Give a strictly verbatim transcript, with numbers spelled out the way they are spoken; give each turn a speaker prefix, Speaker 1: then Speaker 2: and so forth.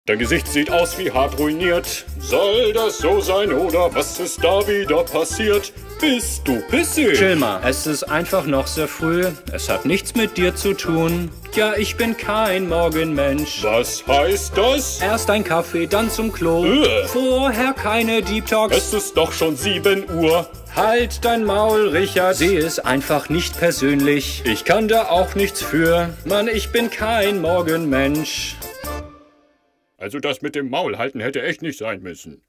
Speaker 1: Dein Gesicht sieht aus wie hart ruiniert. Soll das so sein oder was ist da wieder passiert? Bist du pissig?
Speaker 2: Chill mal, es ist einfach noch sehr früh. Es hat nichts mit dir zu tun. Ja, ich bin kein Morgenmensch.
Speaker 1: Was heißt das?
Speaker 2: Erst ein Kaffee, dann zum Klo.
Speaker 1: Äh.
Speaker 2: Vorher keine Deep Talks.
Speaker 1: Es ist doch schon sieben Uhr.
Speaker 2: Halt dein Maul, Richard. Seh es einfach nicht persönlich. Ich kann da auch nichts für. Mann, ich bin kein Morgenmensch.
Speaker 1: Also das mit dem Maul halten hätte echt nicht sein müssen.